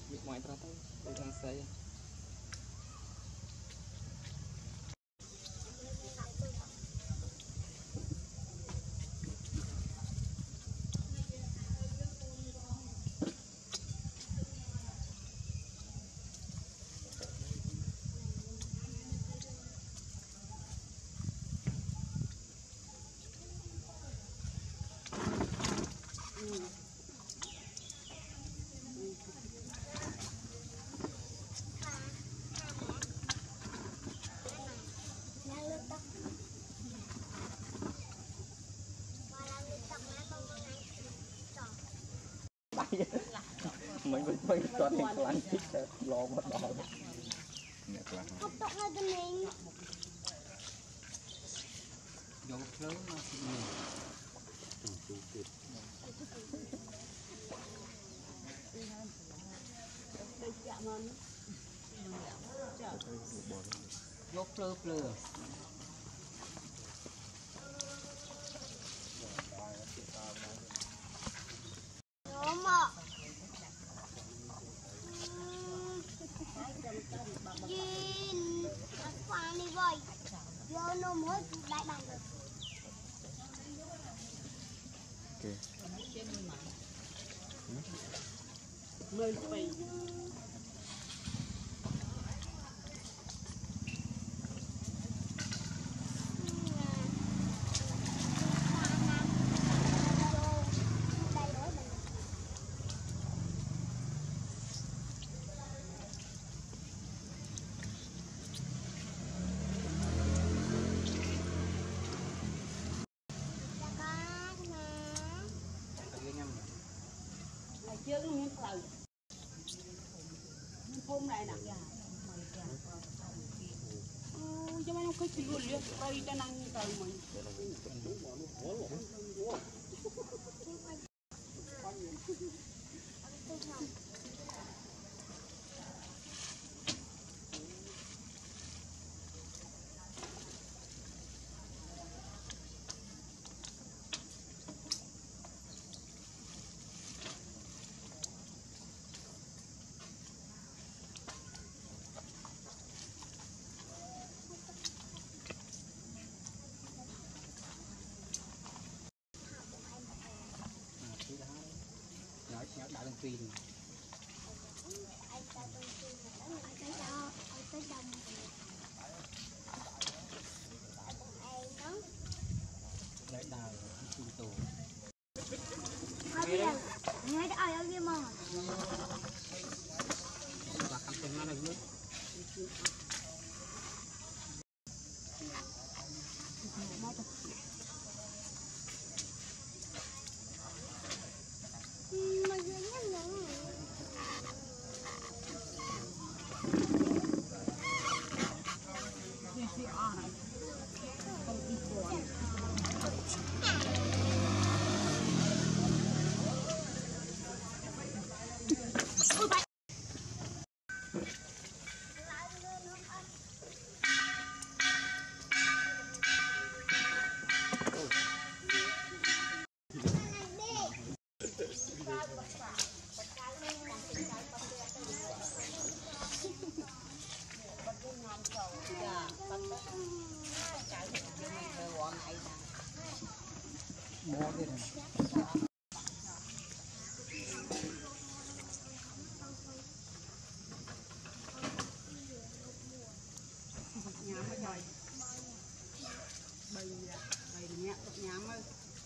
bị ngoài ra thôi tôi đang xây mình toàn hình lăng chích lò mất đỏ không tốt ngay cho mình vô lớn mà vô trơ lừa đúng ạ Jin khoan đi vậy vô nó mới đại bằng được mười phẩy chưa có miếng từ phun này nè cho mấy nó cứ chịu luôn liền rồi cho năng từ mình nhớ đã lên pin lấy đào pin tù nghe đã ai ở kia mà và cầm tiền nó là nước mua đi này nhà mới rồi bầy nhẹ nhà mới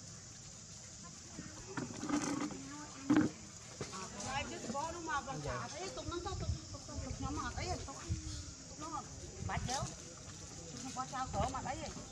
ai biết có nó mà bằng cả thấy tụi nó nhóm mà thấy nó bả chéo không có sao cỡ mà thấy